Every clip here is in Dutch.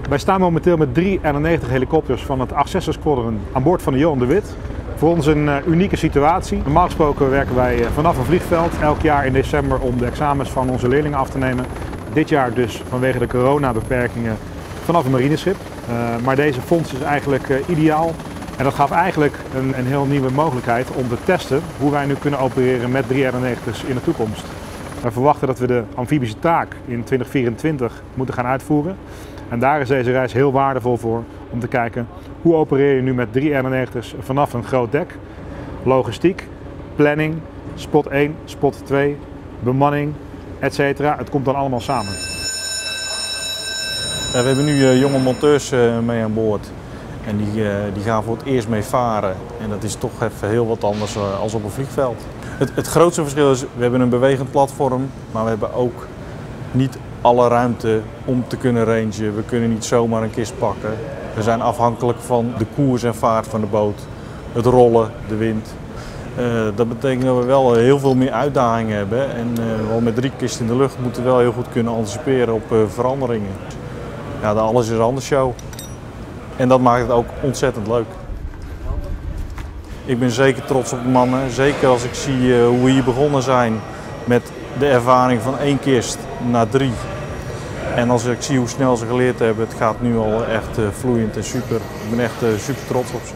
Wij staan momenteel met 3 N90 helikopters van het 86 Squadron aan boord van de Johan de Wit. Voor ons een unieke situatie. Normaal gesproken werken wij vanaf een vliegveld elk jaar in december om de examens van onze leerlingen af te nemen. Dit jaar dus vanwege de coronabeperkingen vanaf een marineschip. Maar deze fonds is eigenlijk ideaal. En dat gaf eigenlijk een heel nieuwe mogelijkheid om te testen hoe wij nu kunnen opereren met 3 N90's in de toekomst. We verwachten dat we de amfibische taak in 2024 moeten gaan uitvoeren. En daar is deze reis heel waardevol voor om te kijken hoe opereer je nu met 3 N90's vanaf een groot dek. Logistiek, planning, spot 1, spot 2, bemanning, etc. Het komt dan allemaal samen. We hebben nu jonge monteurs mee aan boord. En die gaan voor het eerst mee varen. En dat is toch even heel wat anders als op een vliegveld. Het grootste verschil is, we hebben een bewegend platform, maar we hebben ook niet alle ruimte om te kunnen rangen. We kunnen niet zomaar een kist pakken. We zijn afhankelijk van de koers en vaart van de boot, het rollen, de wind. Dat betekent dat we wel heel veel meer uitdagingen hebben. En wel met 3 kisten in de lucht moeten we wel heel goed kunnen anticiperen op veranderingen. Ja, alles is een andere show. En dat maakt het ook ontzettend leuk. Ik ben zeker trots op de mannen. Zeker als ik zie hoe we hier begonnen zijn met de ervaring van 1 kist naar 3. En als ik zie hoe snel ze geleerd hebben, het gaat nu al echt vloeiend en super. Ik ben echt super trots op ze.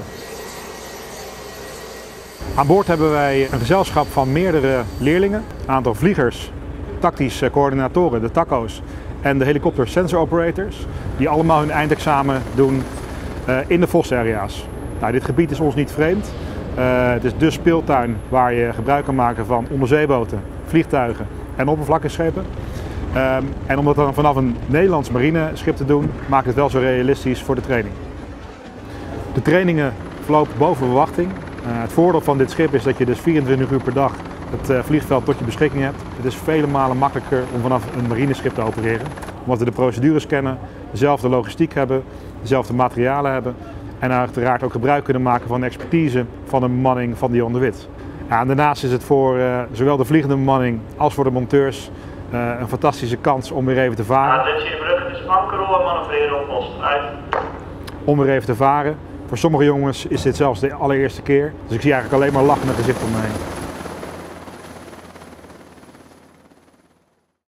Aan boord hebben wij een gezelschap van meerdere leerlingen, een aantal vliegers, tactische coördinatoren, de TACO's en de helikopter sensor operators, die allemaal hun eindexamen doen in de VOS-area's. Nou, dit gebied is ons niet vreemd. Het is de speeltuin waar je gebruik kan maken van onderzeeboten, vliegtuigen en oppervlakteschepen. En om dat dan vanaf een Nederlands marineschip te doen, maakt het wel zo realistisch voor de training. De trainingen verlopen boven verwachting. Het voordeel van dit schip is dat je dus 24 uur per dag het vliegveld tot je beschikking hebt. Het is vele malen makkelijker om vanaf een marineschip te opereren. Omdat we de procedures kennen, dezelfde logistiek hebben, dezelfde materialen hebben. En uiteraard ook gebruik kunnen maken van de expertise van de bemanning van de Johan de Wit. Ja, en daarnaast is het voor zowel de vliegende bemanning als voor de monteurs een fantastische kans om weer even te varen. Attentie de brug, het is ankerrol en manoeuvreren op post. Uit. Om weer even te varen. Voor sommige jongens is dit zelfs de allereerste keer. Dus ik zie eigenlijk alleen maar lachende gezichten om me heen.